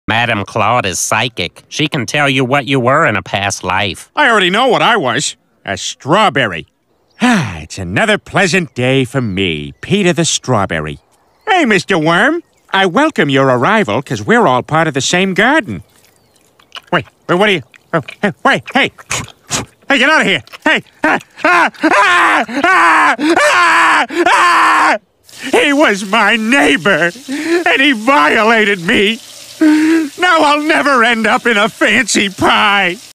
Madame Claude is psychic. She can tell you what you were in a past life. I already know what I was. A strawberry. It's another pleasant day for me, Peter the Strawberry. Hey, Mr. Worm. I welcome your arrival because we're all part of the same garden. Wait, what are you... Oh, hey, wait, hey! Hey, get out of here! Hey! He was my neighbor, and he violated me. Now I'll never end up in a fancy pie.